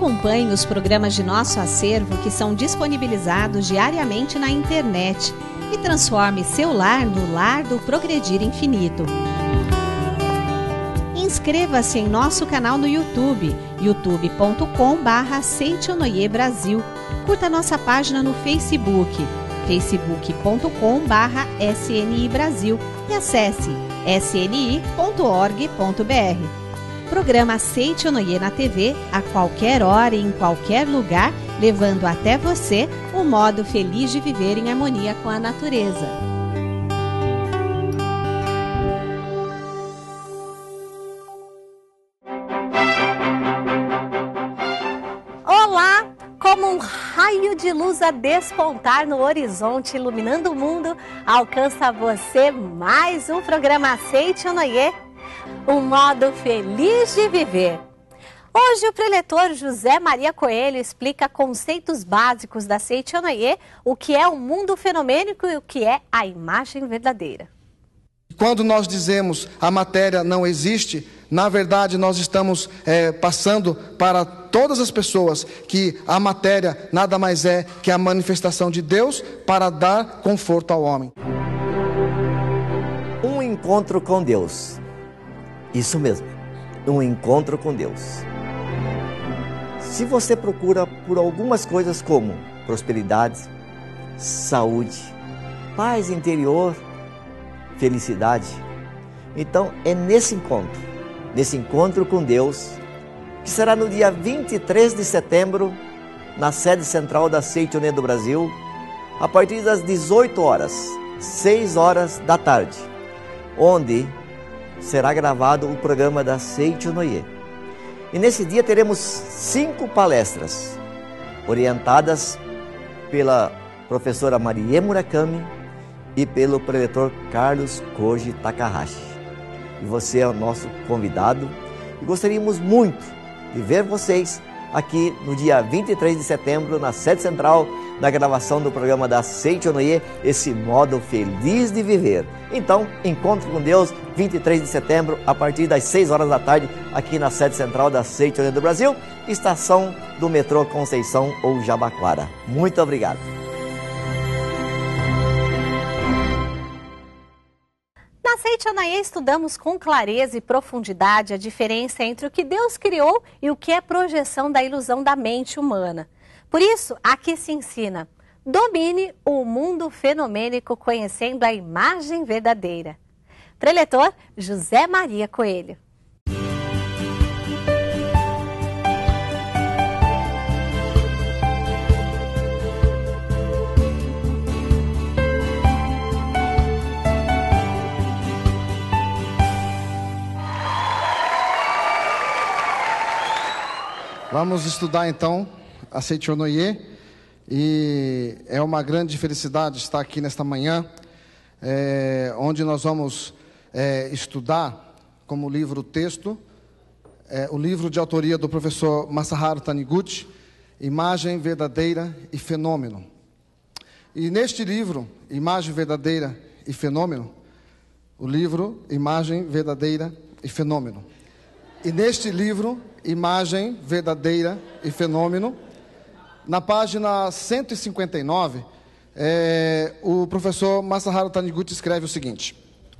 Acompanhe os programas de nosso acervo que são disponibilizados diariamente na internet e transforme seu lar no lar do Progredir Infinito. Inscreva-se em nosso canal no YouTube, youtube.com/Seitonoi Brasil. Curta nossa página no Facebook, facebook.com/SNI Brasil e acesse sni.org.br. Programa Seitonoi na TV a qualquer hora e em qualquer lugar, levando até você o modo feliz de viver em harmonia com a natureza. Olá! Como um raio de luz a despontar no horizonte, iluminando o mundo, alcança você mais um programa Seitonoi, um modo feliz de viver. Hoje o preletor José Maria Coelho explica conceitos básicos da Seitonoi, o que é o mundo fenomênico e o que é a imagem verdadeira. Quando nós dizemos a matéria não existe, na verdade nós estamos passando para todas as pessoas que a matéria nada mais é que a manifestação de Deus para dar conforto ao homem. Um encontro com Deus. Isso mesmo, um encontro com Deus. Se você procura por algumas coisas como prosperidade, saúde, paz interior, felicidade, então é nesse encontro com Deus, que será no dia 23 de setembro, na sede central da Seitonoi do Brasil, a partir das 18 horas, 6 horas da tarde, onde será gravado o programa da Seitonoi. E nesse dia teremos 5 palestras, orientadas pela professora Marie Murakami e pelo preletor Carlos Koji Takahashi. E você é o nosso convidado e gostaríamos muito de ver vocês aqui no dia 23 de setembro, na sede central, na gravação do programa da Seitonoi, esse modo feliz de viver. Então, encontro com Deus, 23 de setembro, a partir das 6 horas da tarde, aqui na sede central da Seitonoi do Brasil, estação do metrô Conceição ou Jabaquara. Muito obrigado. Na Seitonoi estudamos com clareza e profundidade a diferença entre o que Deus criou e o que é projeção da ilusão da mente humana. Por isso, aqui se ensina: domine o mundo fenomênico conhecendo a imagem verdadeira. Preletor José Maria Coelho. Vamos estudar então a Seitonoi, e é uma grande felicidade estar aqui nesta manhã, onde nós vamos estudar como livro-texto, o livro de autoria do professor Masaharu Taniguchi, Imagem Verdadeira e Fenômeno. E neste livro, Imagem Verdadeira e Fenômeno, o livro Imagem Verdadeira e Fenômeno. E neste livro, Imagem Verdadeira e Fenômeno, na página 159, o professor Masaharu Taniguchi escreve o seguinte: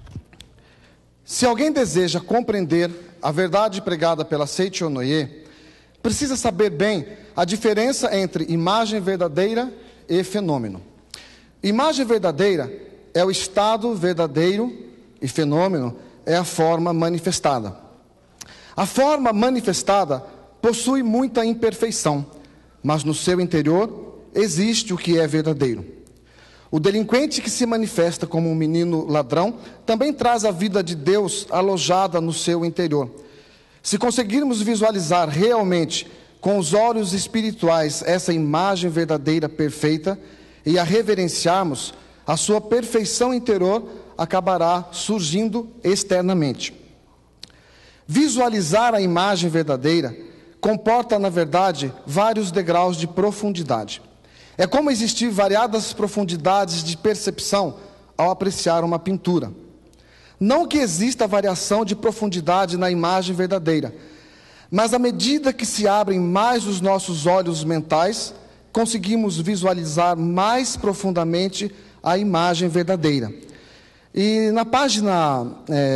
se alguém deseja compreender a verdade pregada pela Seitonoi, precisa saber bem a diferença entre imagem verdadeira e fenômeno. Imagem verdadeira é o estado verdadeiro e fenômeno é a forma manifestada. A forma manifestada possui muita imperfeição, mas no seu interior existe o que é verdadeiro. O delinquente que se manifesta como um menino ladrão também traz a vida de Deus alojada no seu interior. Se conseguirmos visualizar realmente com os olhos espirituais essa imagem verdadeira perfeita e a reverenciarmos, a sua perfeição interior acabará surgindo externamente. Visualizar a imagem verdadeira comporta, na verdade, vários degraus de profundidade. É como existir variadas profundidades de percepção ao apreciar uma pintura. Não que exista variação de profundidade na imagem verdadeira, Mas à medida que se abrem mais os nossos olhos mentais, conseguimos visualizar mais profundamente a imagem verdadeira. E na página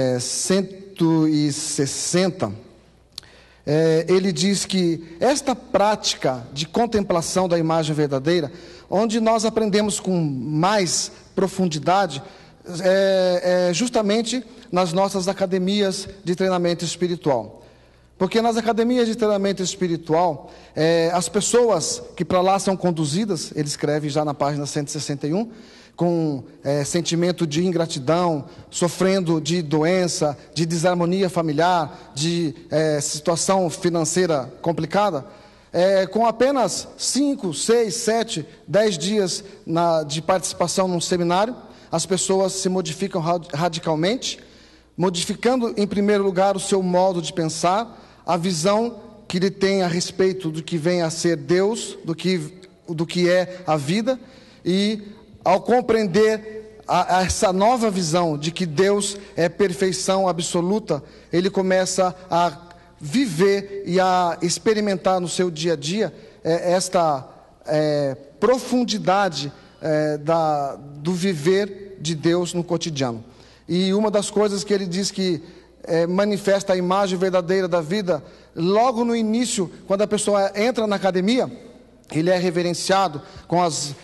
160, ele diz que esta prática de contemplação da imagem verdadeira, onde nós aprendemos com mais profundidade, é justamente nas nossas academias de treinamento espiritual. Porque nas academias de treinamento espiritual, as pessoas que para lá são conduzidas, ele escreve já na página 161, com sentimento de ingratidão, sofrendo de doença, de desarmonia familiar, de situação financeira complicada, com apenas 5, 6, 7, 10 dias de participação num seminário, as pessoas se modificam radicalmente, modificando em primeiro lugar o seu modo de pensar, a visão que ele tem a respeito do que vem a ser Deus, do que é a vida, e ao compreender essa nova visão de que Deus é perfeição absoluta, ele começa a viver e a experimentar no seu dia a dia esta profundidade do viver de Deus no cotidiano. E uma das coisas que ele diz que manifesta a imagem verdadeira da vida, logo no início, quando a pessoa entra na academia, ele é reverenciado com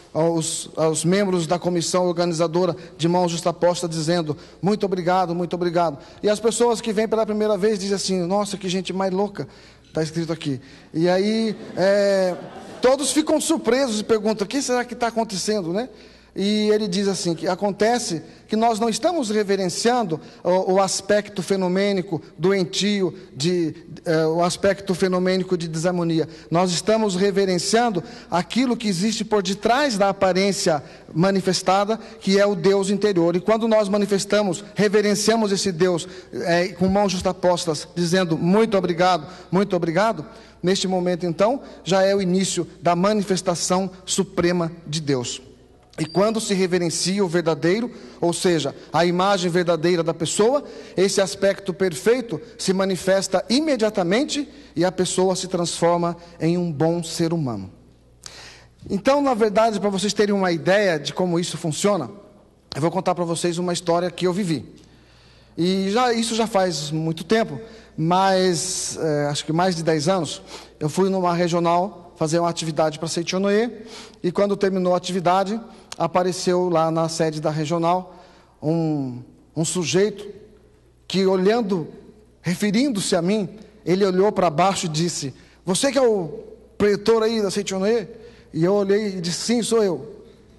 os membros da comissão organizadora de mãos justapostas, dizendo, muito obrigado, muito obrigado. E as pessoas que vêm pela primeira vez dizem assim, nossa, que gente mais louca, está escrito aqui. E aí, todos ficam surpresos e perguntam, o que será que está acontecendo, né? E ele diz assim, que acontece que nós não estamos reverenciando o aspecto fenomênico doentio, o aspecto fenomênico de desarmonia. Nós estamos reverenciando aquilo que existe por detrás da aparência manifestada, que é o Deus interior. E quando nós reverenciamos esse Deus com mãos justapostas, dizendo muito obrigado, neste momento então, já é o início da manifestação suprema de Deus. E quando se reverencia o verdadeiro, ou seja, a imagem verdadeira da pessoa, esse aspecto perfeito se manifesta imediatamente e a pessoa se transforma em um bom ser humano. Então, na verdade, para vocês terem uma ideia de como isso funciona, eu vou contar para vocês uma história que eu vivi. E isso já faz muito tempo, mas acho que mais de 10 anos, eu fui numa regional fazer uma atividade para Seichonoye, e quando terminou a atividade, apareceu lá na sede da regional um sujeito que, referindo-se a mim, ele olhou para baixo e disse, você que é o pretor aí da Seichonoye? E eu olhei e disse, sim, sou eu.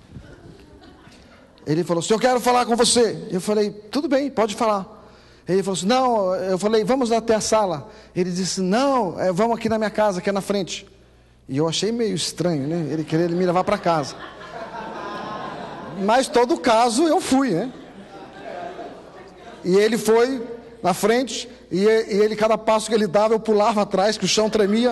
Ele falou, se eu quero falar com você. Eu falei, tudo bem, pode falar. Ele falou assim, não, eu falei, vamos até a sala. Ele disse, não, vamos aqui na minha casa, que é na frente. E eu achei meio estranho, né? Ele queria me levar para casa. Mas todo caso eu fui, né? E ele foi na frente, e ele, cada passo que ele dava, eu pulava atrás, que o chão tremia.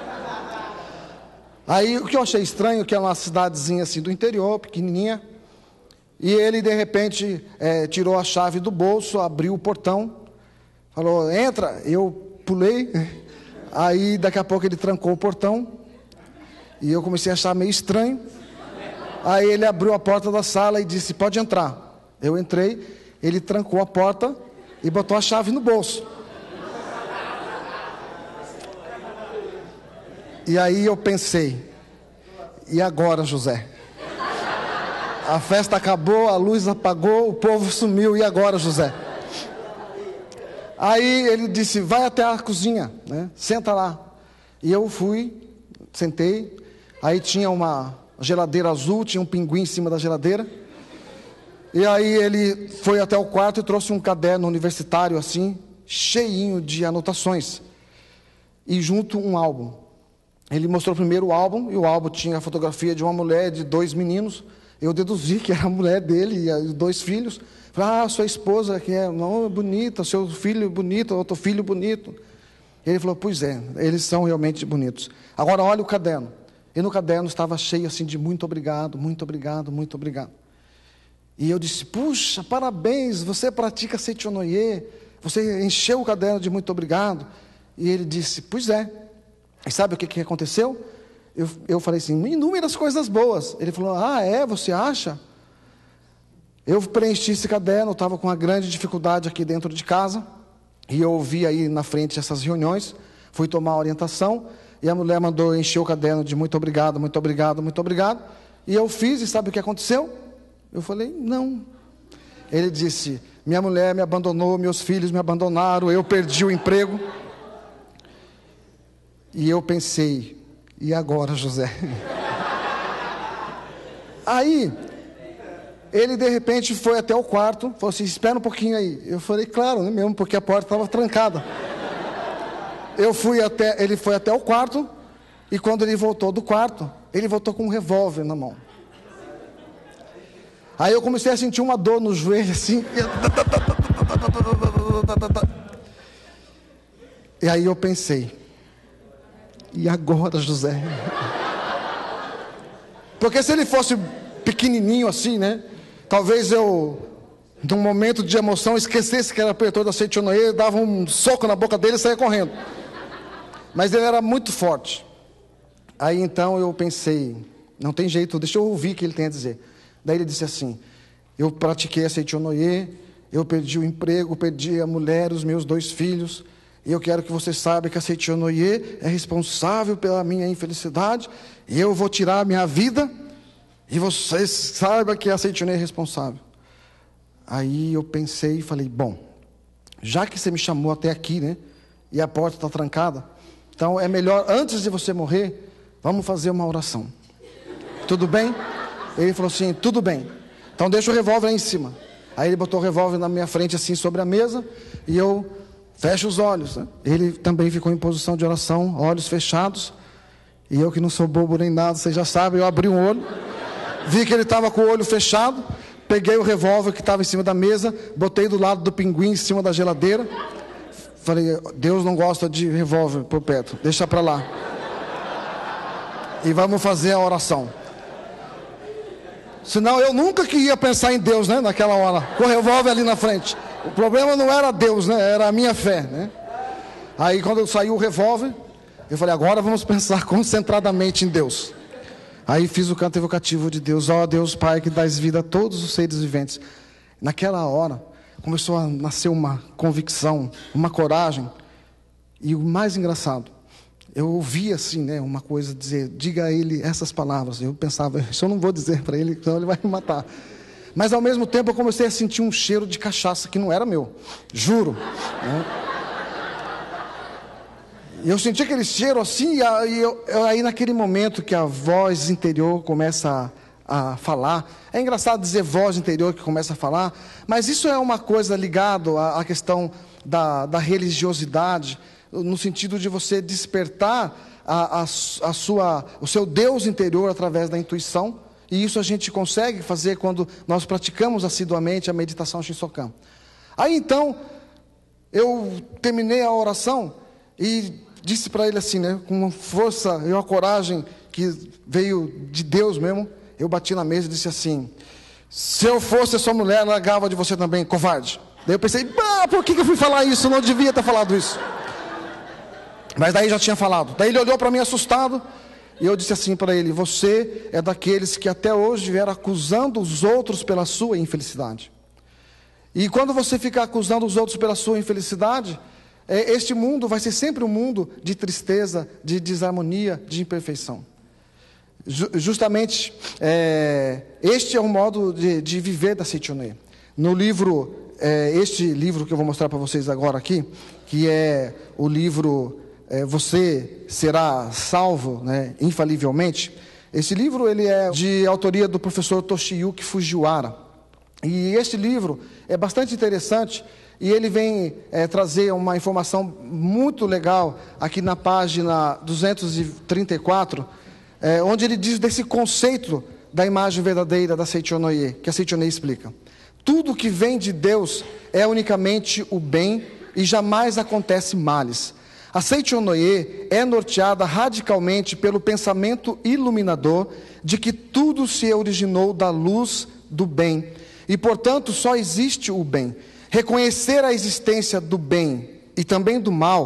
Aí o que eu achei estranho, que é uma cidadezinha assim do interior, pequenininha, e ele de repente tirou a chave do bolso, abriu o portão, falou, entra. Eu pulei, aí daqui a pouco ele trancou o portão, e eu comecei a achar meio estranho. Aí ele abriu a porta da sala e disse, pode entrar. Eu entrei, ele trancou a porta e botou a chave no bolso. E aí eu pensei, e agora, José? A festa acabou, a luz apagou, o povo sumiu, e agora, José? Aí ele disse, vai até a cozinha, né? Senta lá. E eu fui, sentei, aí tinha uma geladeira azul, tinha um pinguim em cima da geladeira. E aí ele foi até o quarto e trouxe um caderno universitário assim, cheinho de anotações. E junto um álbum. Ele mostrou primeiro o álbum, e o álbum tinha a fotografia de uma mulher, de 2 meninos. Eu deduzi que era a mulher dele e 2 filhos. Falei, sua esposa que é bonita, seu filho bonito, outro filho bonito. Ele falou, pois é, eles são realmente bonitos. Agora olha o caderno. E no caderno estava cheio assim de muito obrigado, muito obrigado, muito obrigado. E eu disse, puxa, parabéns, você pratica Seichonoye, você encheu o caderno de muito obrigado. E ele disse, pois é. E sabe o que aconteceu? Eu falei assim, inúmeras coisas boas. Ele falou, você acha? Eu preenchi esse caderno, estava com uma grande dificuldade aqui dentro de casa, e eu ouvi aí na frente essas reuniões, fui tomar orientação, e a mulher mandou encher o caderno de muito obrigado, muito obrigado, muito obrigado, e eu fiz, e sabe o que aconteceu? Eu falei, não. Ele disse, minha mulher me abandonou, meus filhos me abandonaram, eu perdi o emprego. E eu pensei, e agora, José? Aí, ele de repente foi até o quarto, falou assim, espera um pouquinho aí. Eu falei, claro, né, mesmo porque a porta estava trancada. Ele foi até o quarto, e quando ele voltou do quarto, ele voltou com um revólver na mão. Aí eu comecei a sentir uma dor no joelho, assim. E aí eu pensei, e agora, José? Porque se ele fosse pequenininho assim, né? Talvez eu, num momento de emoção, esquecesse que era apertou da Seitonoi, dava um soco na boca dele e saia correndo. Mas ele era muito forte. Aí então eu pensei, não tem jeito, deixa eu ouvir o que ele tem a dizer. Daí ele disse assim, eu pratiquei a Seitonoi, eu perdi o emprego, perdi a mulher, os meus 2 filhos, e eu quero que você saiba que a Seitonoi é responsável pela minha infelicidade, e eu vou tirar a minha vida, e você saiba que a Seitonoi é responsável. Aí eu pensei e falei, bom, já que você me chamou até aqui, né, e a porta está trancada, então é melhor, antes de você morrer, vamos fazer uma oração. Tudo bem? Ele falou assim, tudo bem. Então deixa o revólver aí em cima. Aí ele botou o revólver na minha frente, assim, sobre a mesa, e eu fecho os olhos, né? Ele também ficou em posição de oração, olhos fechados, e eu que não sou bobo nem nada, vocês já sabem, eu abri um olho, vi que ele estava com o olho fechado, peguei o revólver que estava em cima da mesa, botei do lado do pinguim, em cima da geladeira, falei, Deus não gosta de revólver por perto, deixa para lá. E vamos fazer a oração. Senão eu nunca que ia pensar em Deus, né, naquela hora, com o revólver ali na frente. O problema não era Deus, né, era a minha fé, né. Aí quando saiu o revólver, eu falei, agora vamos pensar concentradamente em Deus. Aí fiz o canto evocativo de Deus, ó Deus Pai que dás vida a todos os seres viventes. Naquela hora, começou a nascer uma convicção, uma coragem. E o mais engraçado, eu ouvi assim, né, uma coisa dizer, diga a ele essas palavras. Eu pensava, isso eu não vou dizer para ele, senão ele vai me matar. Mas ao mesmo tempo eu comecei a sentir um cheiro de cachaça que não era meu, juro, né? E eu senti aquele cheiro assim, e aí naquele momento que a voz interior começa a falar, é engraçado dizer voz interior que começa a falar, mas isso é uma coisa ligada à questão da religiosidade, no sentido de você despertar o seu Deus interior através da intuição, e isso a gente consegue fazer quando nós praticamos assiduamente a meditação Shinsokan. Aí então, eu terminei a oração e disse para ele assim, né, com uma força e uma coragem que veio de Deus mesmo, eu bati na mesa e disse assim, se eu fosse a sua mulher, largava de você também, covarde. Daí eu pensei, por que eu fui falar isso? Eu não devia ter falado isso. Mas daí já tinha falado. Daí ele olhou para mim assustado, e eu disse assim para ele, você é daqueles que até hoje vieram acusando os outros pela sua infelicidade. E quando você ficar acusando os outros pela sua infelicidade, este mundo vai ser sempre um mundo de tristeza, de desarmonia, de imperfeição. Justamente, este é o modo de viver da Seitonoi. No livro, este livro que eu vou mostrar para vocês agora aqui, que é o livro Você Será Salvo, né, Infalivelmente. Esse livro ele é de autoria do professor Toshiyuki Fujiwara. E este livro é bastante interessante, e ele vem trazer uma informação muito legal aqui na página 234, onde ele diz desse conceito da imagem verdadeira da Seitonoi, que a Seitonoi explica. Tudo que vem de Deus é unicamente o bem e jamais acontece males. A Seitonoi é norteada radicalmente pelo pensamento iluminador de que tudo se originou da luz do bem e, portanto, só existe o bem. Reconhecer a existência do bem e também do mal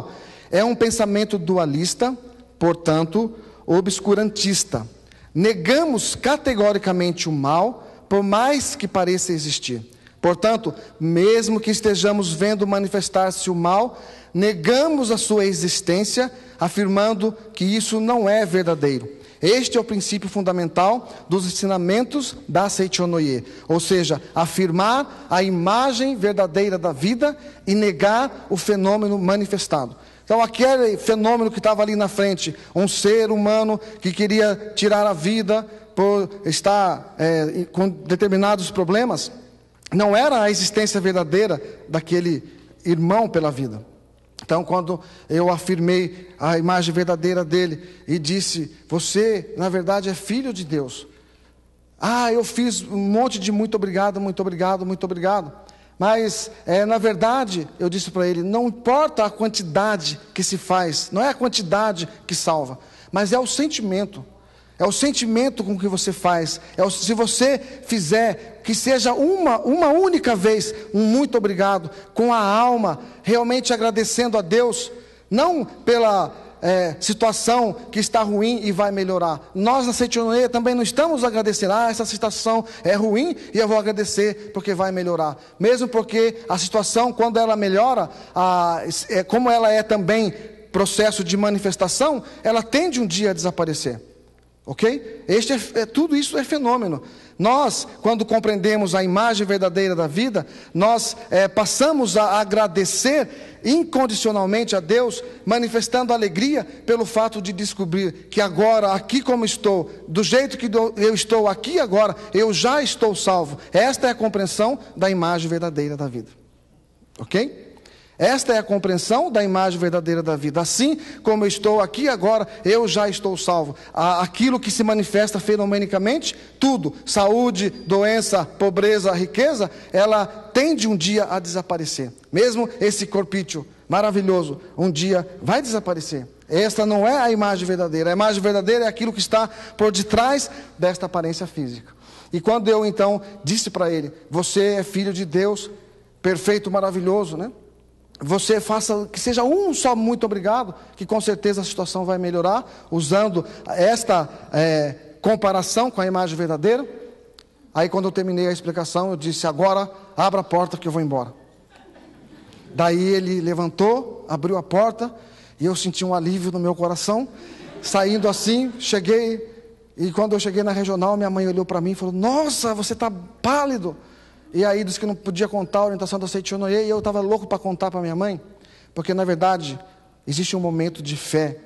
É um pensamento dualista, portanto, obscurantista. Negamos categoricamente o mal, por mais que pareça existir. Portanto, mesmo que estejamos vendo manifestar-se o mal, negamos a sua existência, afirmando que isso não é verdadeiro. Este é o princípio fundamental dos ensinamentos da Seichonoye, ou seja, afirmar a imagem verdadeira da vida e negar o fenômeno manifestado. Então, aquele fenômeno que estava ali na frente, um ser humano que queria tirar a vida por estar com determinados problemas, não era a existência verdadeira daquele irmão pela vida. Então, quando eu afirmei a imagem verdadeira dele e disse, você, na verdade, é filho de Deus. Eu fiz um monte de muito obrigado, muito obrigado, muito obrigado. Mas, na verdade, eu disse para ele, não importa a quantidade que se faz, não é a quantidade que salva, mas é o sentimento. É o sentimento com que você faz. Se você fizer, que seja uma única vez, um muito obrigado, com a alma, realmente agradecendo a Deus, não pela situação que está ruim e vai melhorar. Nós na Seichonoye também não estamos agradecendo, essa situação é ruim e eu vou agradecer porque vai melhorar. Mesmo porque a situação, quando ela melhora, como ela é também processo de manifestação, ela tende um dia a desaparecer. Ok? Tudo isso é fenômeno. Nós, quando compreendemos a imagem verdadeira da vida, nós passamos a agradecer incondicionalmente a Deus, manifestando alegria pelo fato de descobrir que agora, aqui como estou, do jeito que eu estou aqui agora, eu já estou salvo. Esta é a compreensão da imagem verdadeira da vida. Ok? Esta é a compreensão da imagem verdadeira da vida. Assim como eu estou aqui agora, eu já estou salvo. Aquilo que se manifesta fenomenicamente, tudo, saúde, doença, pobreza, riqueza, ela tende um dia a desaparecer. Mesmo esse corpício maravilhoso, um dia vai desaparecer. Esta não é a imagem verdadeira. A imagem verdadeira é aquilo que está por detrás desta aparência física. E quando eu então disse para ele, você é filho de Deus, perfeito, maravilhoso, né? Você faça, que seja um só muito obrigado, que com certeza a situação vai melhorar, usando esta comparação com a imagem verdadeira. Aí quando eu terminei a explicação, eu disse, agora abra a porta que eu vou embora. Daí ele levantou, abriu a porta, e eu senti um alívio no meu coração. Saindo assim, cheguei, e quando eu cheguei na regional, minha mãe olhou para mim e falou, nossa, você está pálido. E aí disse que não podia contar a orientação da Seichonoye, e eu estava louco para contar para minha mãe, porque na verdade existe um momento de fé,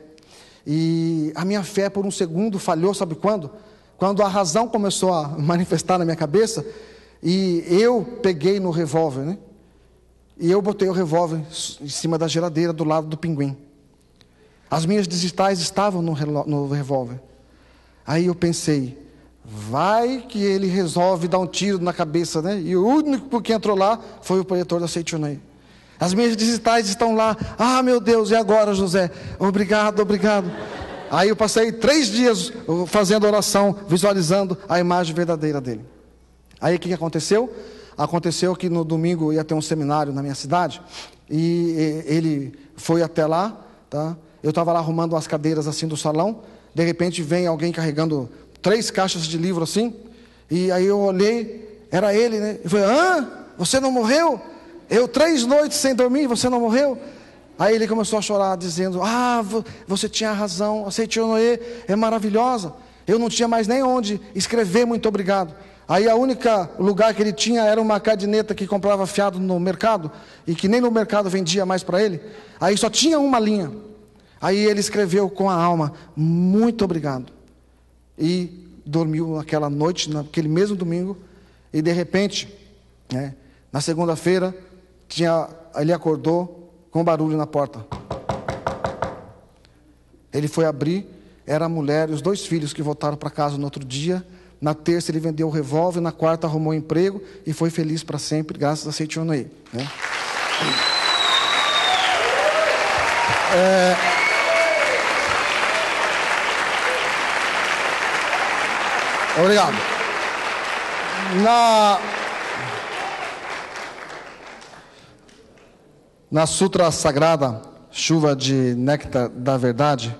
e a minha fé por um segundo falhou, sabe quando? Quando a razão começou a manifestar na minha cabeça, e eu peguei no revólver, né? E eu botei o revólver em cima da geladeira do lado do pinguim. As minhas digitais estavam no revólver. Aí eu pensei, vai que ele resolve dar um tiro na cabeça, né? E o único que entrou lá foi o projetor da Seichonoye. As minhas digitais estão lá. Meu Deus, e agora, José? Obrigado, obrigado. Aí eu passei 3 dias fazendo oração, visualizando a imagem verdadeira dele. Aí o que aconteceu? Aconteceu que no domingo ia ter um seminário na minha cidade, e ele foi até lá, tá? Eu estava lá arrumando umas cadeiras assim do salão, de repente vem alguém carregando 3 caixas de livro assim, e aí eu olhei, era ele, né? Eu falei, você não morreu? Eu 3 noites sem dormir, você não morreu? Aí ele começou a chorar, dizendo, você tinha razão, a Seichonoye é maravilhosa, eu não tinha mais nem onde escrever muito obrigado. Aí a única lugar que ele tinha era uma caderneta que comprava fiado no mercado, e que nem no mercado vendia mais para ele. Aí só tinha uma linha. Aí ele escreveu com a alma, muito obrigado. E dormiu naquela noite, naquele mesmo domingo, e de repente, né, na segunda-feira, ele acordou com barulho na porta. Ele foi abrir, era a mulher e os 2 filhos que voltaram para casa no outro dia. Na terça ele vendeu o revólver, na quarta arrumou emprego e foi feliz para sempre, graças a Seichonoye, né? Obrigado. Na Sutra Sagrada Chuva de Néctar da Verdade,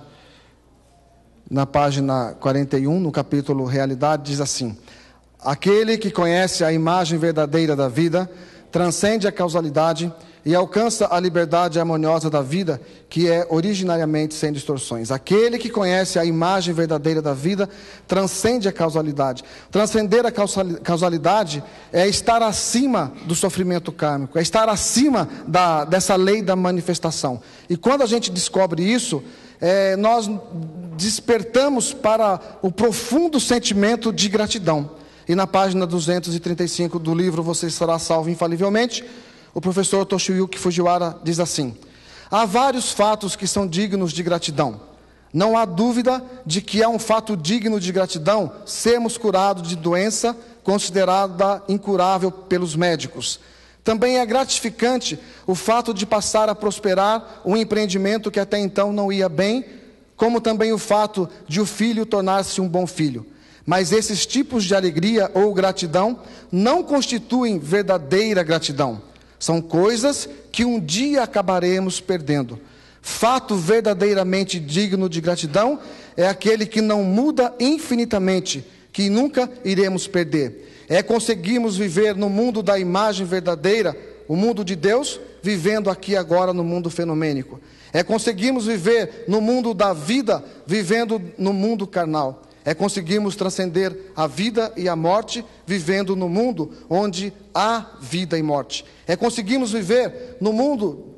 na página 41, no capítulo Realidade, diz assim: aquele que conhece a imagem verdadeira da vida, transcende a causalidade e alcança a liberdade harmoniosa da vida, que é originariamente sem distorções. Aquele que conhece a imagem verdadeira da vida, transcende a causalidade. Transcender a causalidade é estar acima do sofrimento kármico, é estar acima dessa lei da manifestação. E quando a gente descobre isso, nós despertamos para o profundo sentimento de gratidão. E na página 235 do livro Você Será Salvo Infalivelmente, o professor Toshiyuki Fujiwara diz assim: há vários fatos que são dignos de gratidão. Não há dúvida de que é um fato digno de gratidão sermos curados de doença considerada incurável pelos médicos. Também é gratificante o fato de passar a prosperar um empreendimento que até então não ia bem, como também o fato de o filho tornar-se um bom filho. Mas esses tipos de alegria ou gratidão não constituem verdadeira gratidão. São coisas que um dia acabaremos perdendo. Fato verdadeiramente digno de gratidão é aquele que não muda infinitamente, que nunca iremos perder. É conseguirmos viver no mundo da imagem verdadeira, o mundo de Deus, vivendo aqui agora no mundo fenomênico. É conseguirmos viver no mundo da vida, vivendo no mundo carnal. É conseguirmos transcender a vida e a morte, vivendo no mundo onde há vida e morte. É conseguirmos viver no mundo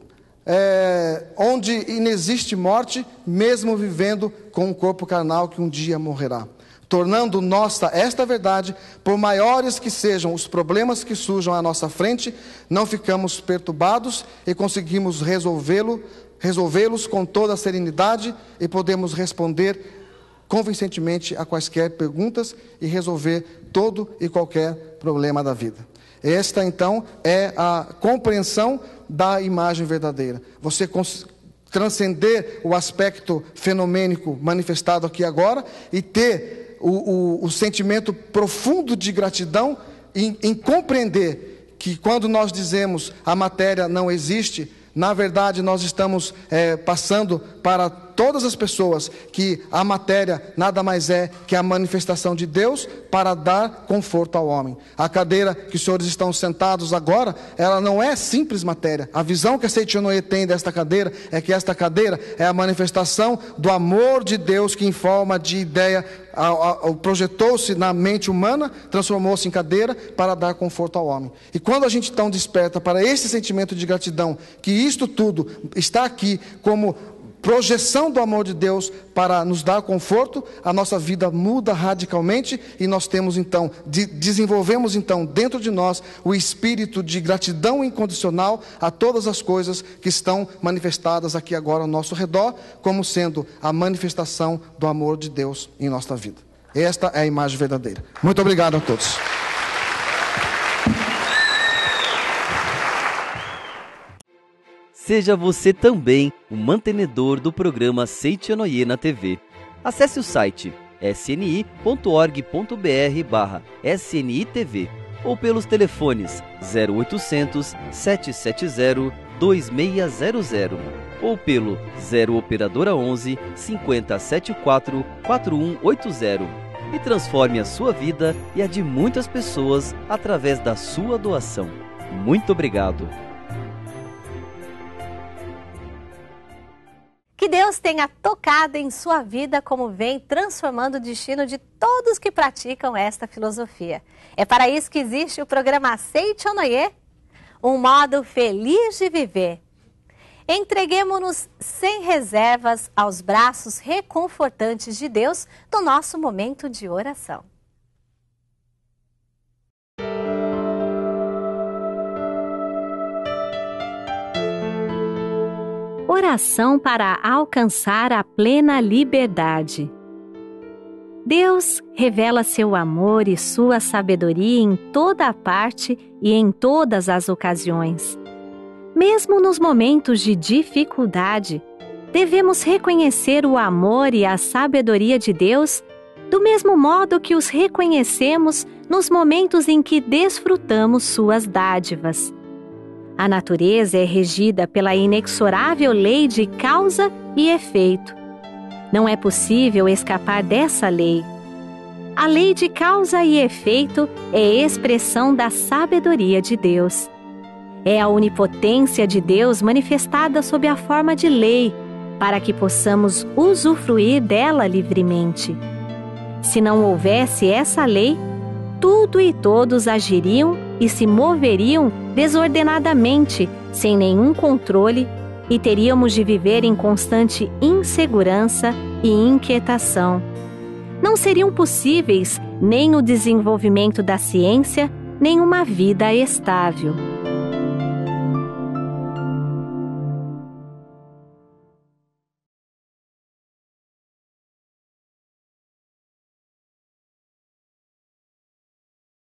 onde inexiste morte, mesmo vivendo com um corpo carnal que um dia morrerá. Tornando nossa esta verdade, por maiores que sejam os problemas que surjam à nossa frente, não ficamos perturbados e conseguimos resolvê-los com toda a serenidade e podemos responder convincentemente a quaisquer perguntas e resolver todo e qualquer problema da vida. Esta, então, é a compreensão da imagem verdadeira. Você transcender o aspecto fenomênico manifestado aqui agora e ter o sentimento profundo de gratidão em compreender que quando nós dizemos a matéria não existe, na verdade nós estamos passando para todas as pessoas que a matéria nada mais é que a manifestação de Deus para dar conforto ao homem. A cadeira que os senhores estão sentados agora, ela não é simples matéria. A visão que a Seiichi Onoye tem desta cadeira é que esta cadeira é a manifestação do amor de Deus que em forma de ideia projetou-se na mente humana, transformou-se em cadeira para dar conforto ao homem. E quando a gente então desperta para esse sentimento de gratidão, que isto tudo está aqui como projeção do amor de Deus para nos dar conforto, a nossa vida muda radicalmente e nós temos então, desenvolvemos então dentro de nós o espírito de gratidão incondicional a todas as coisas que estão manifestadas aqui agora ao nosso redor, como sendo a manifestação do amor de Deus em nossa vida. Esta é a imagem verdadeira. Muito obrigado a todos. Seja você também um mantenedor do programa Seiichi Onoye na TV. Acesse o site sni.org.br/snitv ou pelos telefones 0800 770 2600 ou pelo 0 operadora 11 5074 4180 e transforme a sua vida e a de muitas pessoas através da sua doação. Muito obrigado. Que Deus tenha tocado em sua vida como vem transformando o destino de todos que praticam esta filosofia. É para isso que existe o programa Seiichi Onoye, um modo feliz de viver. Entreguemo-nos sem reservas aos braços reconfortantes de Deus no nosso momento de oração. Oração para alcançar a plena liberdade. Deus revela seu amor e sua sabedoria em toda a parte e em todas as ocasiões. Mesmo nos momentos de dificuldade, devemos reconhecer o amor e a sabedoria de Deus do mesmo modo que os reconhecemos nos momentos em que desfrutamos suas dádivas. A natureza é regida pela inexorável lei de causa e efeito. Não é possível escapar dessa lei. A lei de causa e efeito é expressão da sabedoria de Deus. É a onipotência de Deus manifestada sob a forma de lei, para que possamos usufruir dela livremente. Se não houvesse essa lei, tudo e todos agiriam e se moveriam desordenadamente, sem nenhum controle, e teríamos de viver em constante insegurança e inquietação. Não seriam possíveis nem o desenvolvimento da ciência, nem uma vida estável.